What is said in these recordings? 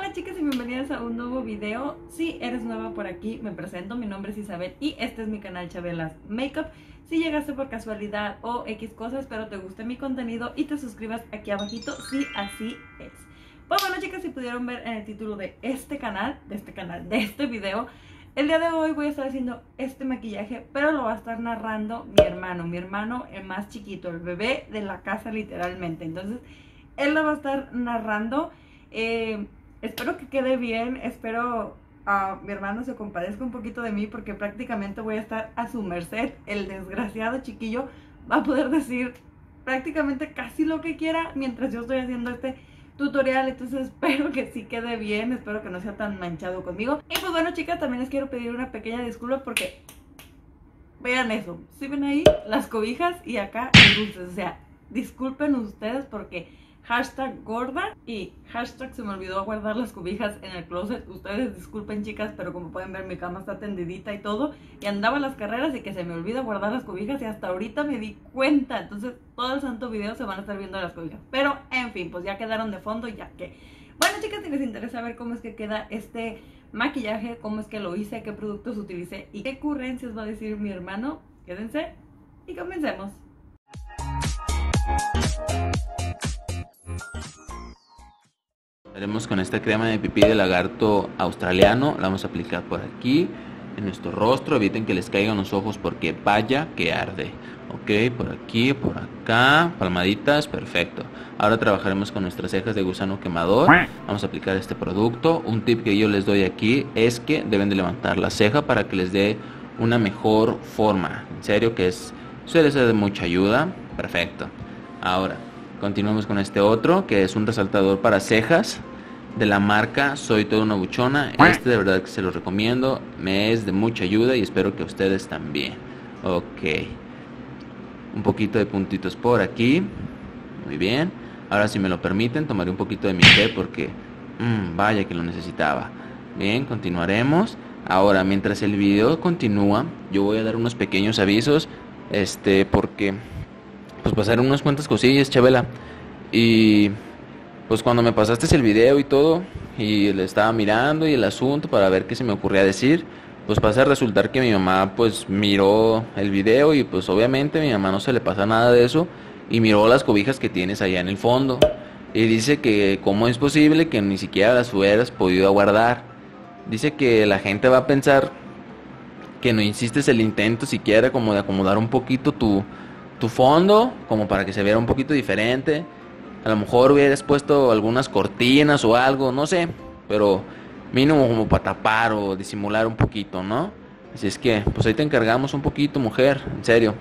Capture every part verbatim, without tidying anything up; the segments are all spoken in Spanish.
Hola chicas y bienvenidas a un nuevo video. Si eres nueva por aquí, me presento, mi nombre es Isabel y este es mi canal Chabelas Makeup. Si llegaste por casualidad o X cosas, espero te guste mi contenido y te suscribas aquí abajito si así es. Pues bueno chicas, si pudieron ver en el título de este canal, de este canal, de este video, el día de hoy voy a estar haciendo este maquillaje, pero lo va a estar narrando mi hermano, mi hermano el más chiquito, el bebé de la casa literalmente. Entonces, él lo va a estar narrando. Eh, espero que quede bien, espero a uh, mi hermano se compadezca un poquito de mí porque prácticamente voy a estar a su merced. El desgraciado chiquillo va a poder decir prácticamente casi lo que quiera mientras yo estoy haciendo este tutorial, entonces espero que sí quede bien, espero que no sea tan manchado conmigo. Y pues bueno chicas, también les quiero pedir una pequeña disculpa porque vean eso, si ven ahí las cobijas y acá los dulces, o sea, disculpen ustedes porque hashtag gorda y hashtag se me olvidó guardar las cobijas en el closet. Ustedes disculpen chicas, pero como pueden ver mi cama está tendidita y todo, y andaba a las carreras y que se me olvida guardar las cobijas y hasta ahorita me di cuenta. Entonces todo el santo video se van a estar viendo las cobijas, pero en fin, pues ya quedaron de fondo, ya que bueno chicas, si les interesa ver cómo es que queda este maquillaje, cómo es que lo hice, qué productos utilicé y qué ocurrencias va a decir mi hermano, quédense y comencemos. Haremos con esta crema de pipí de lagarto australiano. La vamos a aplicar por aquí en nuestro rostro. Eviten que les caigan los ojos porque vaya que arde. Ok, por aquí, por acá, palmaditas, perfecto. Ahora trabajaremos con nuestras cejas de gusano quemador. Vamos a aplicar este producto. Un tip que yo les doy aquí es que deben de levantar la ceja para que les dé una mejor forma. En serio que es, suele ser de mucha ayuda. Perfecto. Ahora continuamos con este otro, que es un resaltador para cejas de la marca Soy Toda Una Buchona. Este de verdad que se lo recomiendo, me es de mucha ayuda y espero que ustedes también. Ok, un poquito de puntitos por aquí. Muy bien, ahora si me lo permiten tomaré un poquito de mi té porque mmm, vaya que lo necesitaba. Bien, continuaremos. Ahora mientras el video continúa, yo voy a dar unos pequeños avisos, este porque pues pasaron unas cuantas cosillas, Chabela. Y pues cuando me pasaste el video y todo, y le estaba mirando y el asunto para ver qué se me ocurría decir, pues pasa a resultar que mi mamá pues miró el video y pues obviamente a mi mamá no se le pasa nada de eso y miró las cobijas que tienes allá en el fondo y dice que cómo es posible que ni siquiera las hubieras podido guardar. Dice que la gente va a pensar que no hiciste el intento siquiera como de acomodar un poquito tu tu fondo, como para que se viera un poquito diferente. A lo mejor hubieras puesto algunas cortinas o algo, no sé, pero mínimo como para tapar o disimular un poquito, ¿no? Así es que, pues ahí te encargamos un poquito, mujer, en serio.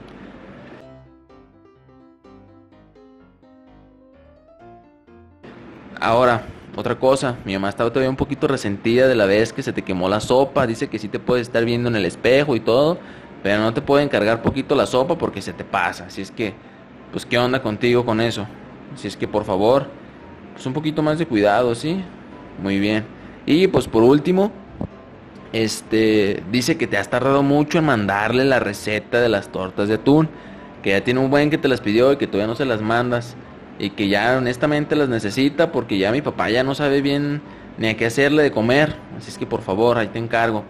Ahora, otra cosa, mi mamá estaba todavía un poquito resentida de la vez que se te quemó la sopa. Dice que sí te puedes estar viendo en el espejo y todo, pero no te puede encargar poquito la sopa porque se te pasa. Así es que, pues qué onda contigo con eso. Así es que por favor, pues un poquito más de cuidado, ¿sí? Muy bien. Y pues por último, este, dice que te has tardado mucho en mandarle la receta de las tortas de atún, que ya tiene un buen que te las pidió y que todavía no se las mandas, y que ya honestamente las necesita porque ya mi papá ya no sabe bien ni a qué hacerle de comer. Así es que por favor, ahí te encargo.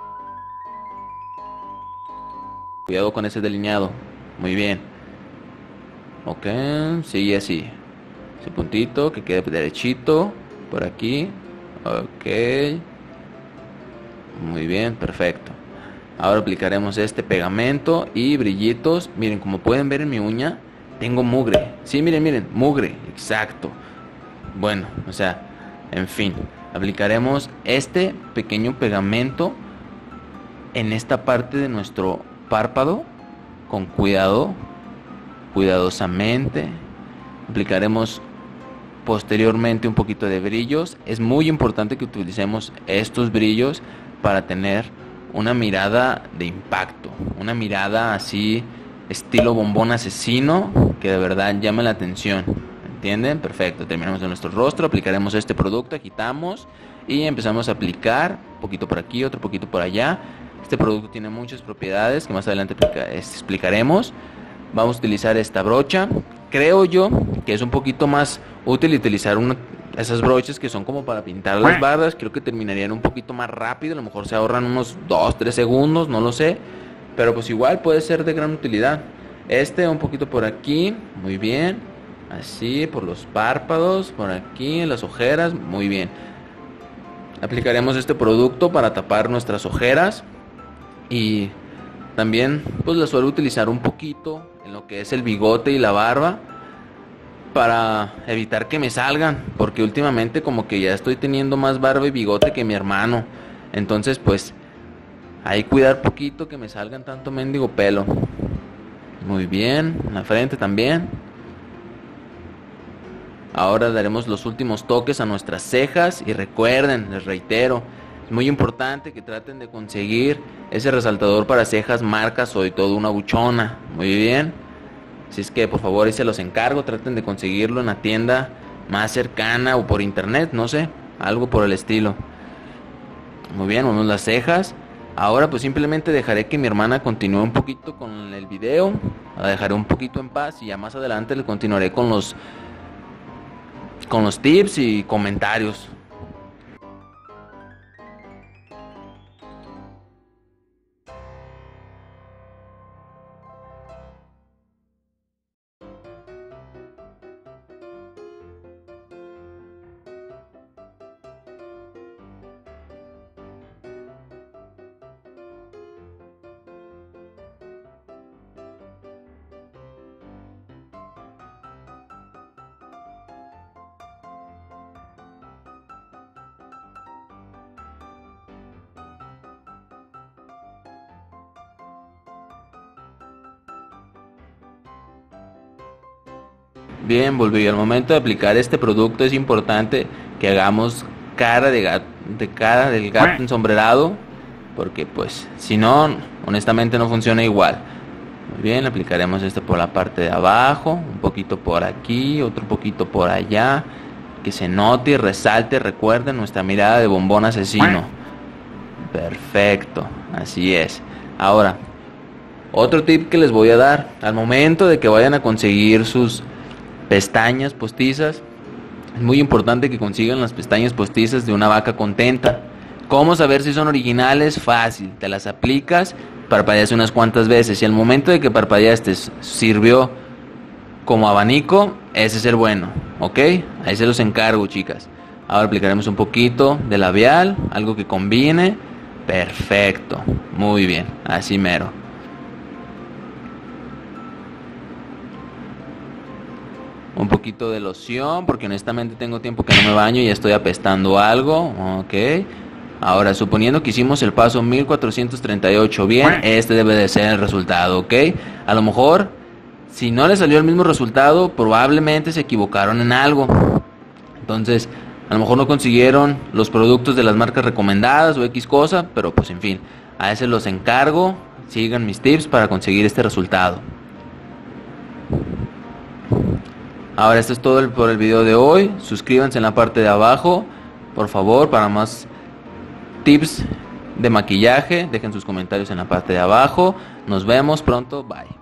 Cuidado con ese delineado. Muy bien. Ok, sigue así. Ese puntito que quede derechito. Por aquí. Ok. Muy bien, perfecto. Ahora aplicaremos este pegamento y brillitos. Miren, como pueden ver en mi uña, tengo mugre. Sí, miren, miren, mugre. Exacto. Bueno, o sea, en fin. Aplicaremos este pequeño pegamento en esta parte de nuestro párpado con cuidado, cuidadosamente. Aplicaremos posteriormente un poquito de brillos. Es muy importante que utilicemos estos brillos para tener una mirada de impacto, una mirada así estilo bombón asesino que de verdad llame la atención. ¿Entienden? Perfecto. Terminamos de nuestro rostro, aplicaremos este producto, agitamos y empezamos a aplicar un poquito por aquí, otro poquito por allá. Este producto tiene muchas propiedades que más adelante explicaremos. Vamos a utilizar esta brocha. Creo yo que es un poquito más útil utilizar una, esas brochas que son como para pintar las bardas. Creo que terminarían un poquito más rápido, a lo mejor se ahorran unos dos, tres segundos, no lo sé, pero pues igual puede ser de gran utilidad. Este un poquito por aquí, muy bien, así por los párpados, por aquí en las ojeras, muy bien. Aplicaremos este producto para tapar nuestras ojeras y también pues la suelo utilizar un poquito en lo que es el bigote y la barba, para evitar que me salgan, porque últimamente como que ya estoy teniendo más barba y bigote que mi hermano. Entonces pues hay que cuidar poquito que me salgan tanto mendigo pelo. Muy bien, en la frente también. Ahora daremos los últimos toques a nuestras cejas y recuerden, les reitero, es muy importante que traten de conseguir ese resaltador para cejas marca Soy Todo Una Buchona. Muy bien. Así es que por favor ahí se los encargo, traten de conseguirlo en la tienda más cercana o por internet, no sé, algo por el estilo. Muy bien, vamos las cejas. Ahora pues simplemente dejaré que mi hermana continúe un poquito con el video, la dejaré un poquito en paz y ya más adelante le continuaré con los con los tips y comentarios. Bien, volví. Al momento de aplicar este producto es importante que hagamos cara de gato, de cara del gato ensombrerado, porque pues si no, honestamente no funciona igual. Muy bien, aplicaremos este por la parte de abajo, un poquito por aquí, otro poquito por allá, que se note y resalte, recuerden, nuestra mirada de bombón asesino. Perfecto, así es. Ahora, otro tip que les voy a dar, al momento de que vayan a conseguir sus pestañas postizas, es muy importante que consigan las pestañas postizas de una vaca contenta. ¿Cómo saber si son originales? Fácil, te las aplicas, parpadeas unas cuantas veces y al momento de que parpadeaste sirvió como abanico, ese es el bueno, ¿ok? Ahí se los encargo, chicas. Ahora aplicaremos un poquito de labial, algo que combine. Perfecto, muy bien, así mero. Un poquito de loción, porque honestamente tengo tiempo que no me baño y estoy apestando algo. Ok. Ahora, suponiendo que hicimos el paso mil cuatrocientos treinta y ocho bien, este debe de ser el resultado, ok. A lo mejor, si no le salió el mismo resultado, probablemente se equivocaron en algo. Entonces, a lo mejor no consiguieron los productos de las marcas recomendadas o X cosa, pero pues en fin, a ese los encargo. Sigan mis tips para conseguir este resultado. Ahora esto es todo el, por el video de hoy. Suscríbanse en la parte de abajo, por favor, para más tips de maquillaje. Dejen sus comentarios en la parte de abajo. Nos vemos pronto. Bye.